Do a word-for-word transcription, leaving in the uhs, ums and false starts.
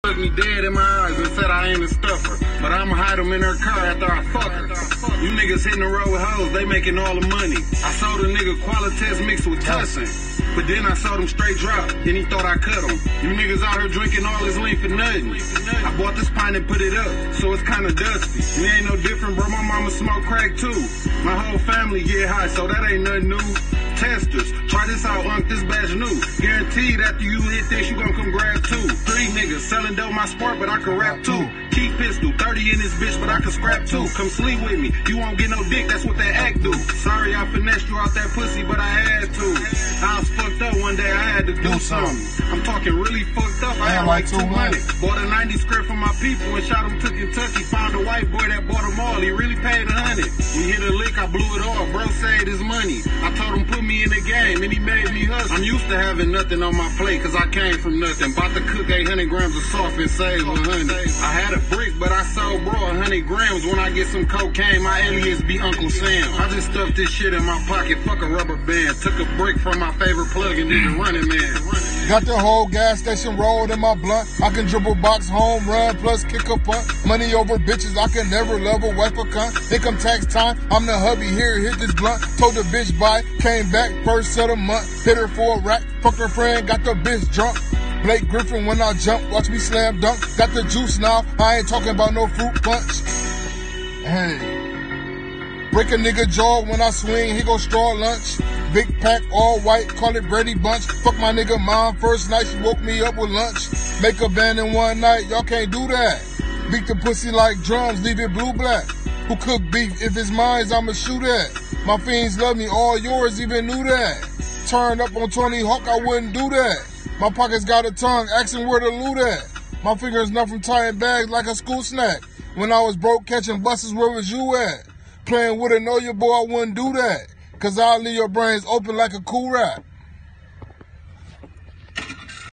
Looked me dead in my eyes and said I ain't a stuffer, but I'ma hide them in her car after I fuck her. You niggas hitting the road with hoes, they making all the money. I sold a nigga Qualitas mixed with tussin', but then I sold him straight drop, then he thought I cut him. You niggas out here drinking all this lean for nothing. I bought this pint and put it up, so it's kinda dusty. It ain't no different, bro, my mama smoke crack too. My whole family get high, so that ain't nothing new. Testers, try this out, Unc, this batch new. Guaranteed after you hit this, you gon' come grab two. Three niggas selling dope my sport, but I can rap too. Keep pistol, thirty in this bitch, but I can scrap too. Come sleep with me, you won't get no dick, that's what that act do. Sorry I finessed you out that pussy, but I had to. I was fucked up one day, I had to do something. I'm talking really fucked up, I had like two hundred. Bought a ninety script for my people and shot him to Kentucky. Found a white boy that bought them all, he really paid a hundred. We hit a lick, I blew it all, bro saved his money. I told him put me in the game and he made me hustle. I'm used to having nothing on my plate cause I came from nothing. About to cook eight hundred grams of soft and save one hundred. I had a brick but I sold bro one hundred grams. When I get some cocaine my alias be Uncle Sam. I just stuffed this shit in my pocket, fuck a rubber band. Took a brick from my favorite plug and did a running man. Got the whole gas station rolled in my blunt. I can dribble box, home run, plus kick a punt. Money over bitches, I can never love a wife or cunt. Income tax time, I'm the hubby here, hit this blunt. Told the bitch bye, came back first of the month. Hit her for a rack, fucked her friend, got the bitch drunk. Blake Griffin when I jump, watch me slam dunk. Got the juice now, I ain't talking about no fruit punch. Hey. Break a nigga jaw when I swing, he go straw lunch. Big pack, all white, call it Brady Bunch. Fuck my nigga mom, first night she woke me up with lunch. Make a band in one night, y'all can't do that. Beat the pussy like drums, leave it blue-black. Who cook beef? If it's mine, I'ma shoot at. My fiends love me, all yours even knew that. Turned up on Tony Hawk, I wouldn't do that. My pockets got a tongue, asking where to loot at. My fingers numb from tying bags like a school snack. When I was broke, catching buses, where was you at? Playing with a know your boy, I wouldn't do that. Cause I'll leave your brains open like a cool rap.